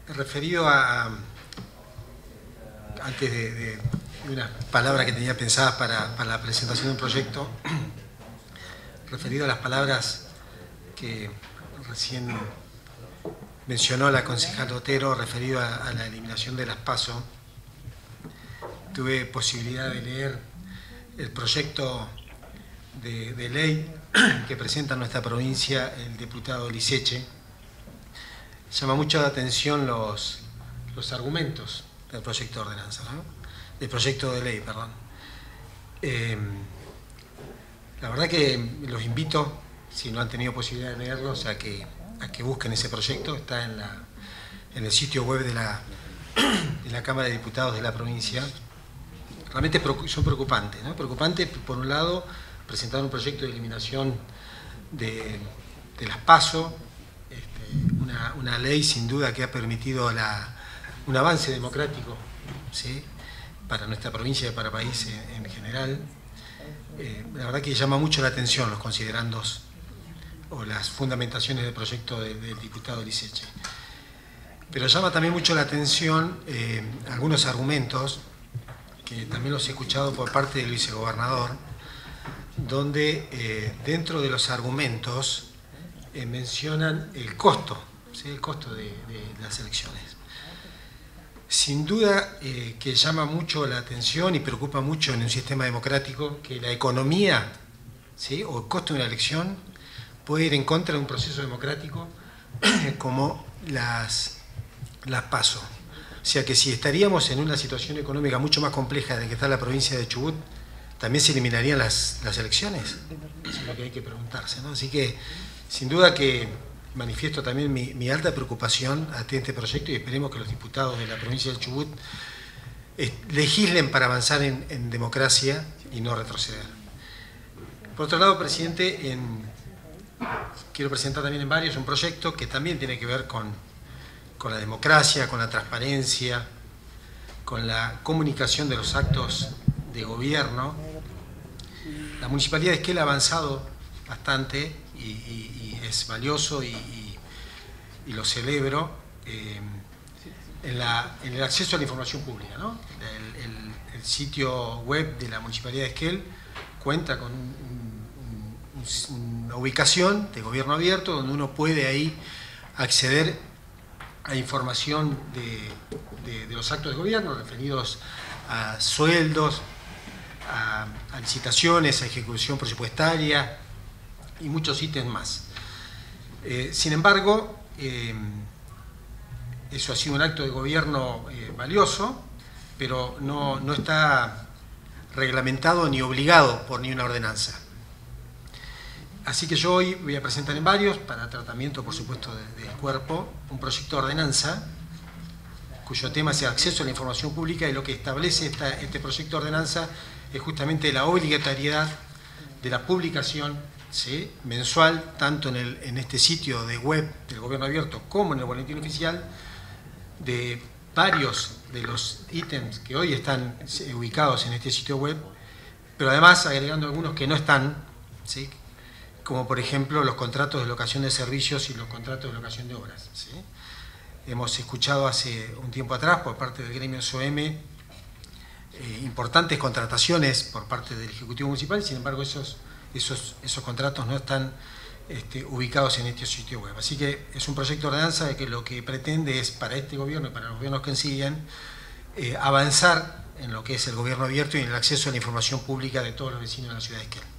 referido antes de unas palabras que tenía pensadas para la presentación de un proyecto, referido a las palabras que recién mencionó la concejal Otero, referido a la eliminación de las PASO, tuve posibilidad de leer el proyecto de ley que presenta en nuestra provincia el diputado Liceche. Llama mucho la atención los argumentos del proyecto de ordenanza, ¿no? Del proyecto de ley, perdón. La verdad que los invito, si no han tenido posibilidad de leerlos, a que busquen ese proyecto. Está en el sitio web de la Cámara de Diputados de la provincia. Realmente son preocupantes, ¿no? Preocupante, por un lado, presentar un proyecto de eliminación de las PASO, una ley sin duda que ha permitido un avance democrático, ¿sí?, para nuestra provincia y para el país en general. La verdad que llama mucho la atención los considerandos o las fundamentaciones del proyecto del diputado Liceche. Pero llama también mucho la atención algunos argumentos que también los he escuchado por parte del vicegobernador, donde dentro de los argumentos mencionan el costo, ¿sí?, el costo de las elecciones. Sin duda que llama mucho la atención y preocupa mucho en un sistema democrático que la economía, ¿sí?, o el costo de una elección puede ir en contra de un proceso democrático como las PASO. O sea que si estaríamos en una situación económica mucho más compleja de que está la provincia de Chubut, ¿también se eliminarían las elecciones? Eso es lo que hay que preguntarse, ¿no? Así que, sin duda que manifiesto también mi alta preocupación ante este proyecto y esperemos que los diputados de la provincia de Chubut legislen para avanzar en democracia y no retroceder. Por otro lado, presidente, quiero presentar también en varios un proyecto que también tiene que ver con la democracia, con la transparencia, con la comunicación de los actos de gobierno. La Municipalidad de Esquel ha avanzado bastante y es valioso y lo celebro en el acceso a la información pública, ¿no? El sitio web de la Municipalidad de Esquel cuenta con una ubicación de gobierno abierto donde uno puede ahí acceder a información de los actos de gobierno referidos a sueldos, a licitaciones, a ejecución presupuestaria y muchos ítems más. Sin embargo, eso ha sido un acto de gobierno valioso, pero no está reglamentado ni obligado por ni una ordenanza. Así que yo hoy voy a presentar en varios, para tratamiento por supuesto del cuerpo, un proyecto de ordenanza cuyo tema es el acceso a la información pública, y lo que establece este proyecto de ordenanza es justamente la obligatoriedad de la publicación, ¿sí?, mensual, tanto en este sitio de web del gobierno abierto como en el boletín oficial, de varios de los ítems que hoy están ubicados en este sitio web, pero además agregando algunos que no están, ¿sí?, como por ejemplo los contratos de locación de servicios y los contratos de locación de obras, ¿sí? Hemos escuchado hace un tiempo atrás por parte del gremio SOEM importantes contrataciones por parte del Ejecutivo Municipal, sin embargo esos contratos no están ubicados en este sitio web. Así que es un proyecto de ordenanza que lo que pretende es, para este gobierno y para los gobiernos que siguen, avanzar en lo que es el gobierno abierto y en el acceso a la información pública de todos los vecinos de la ciudad de Esquel.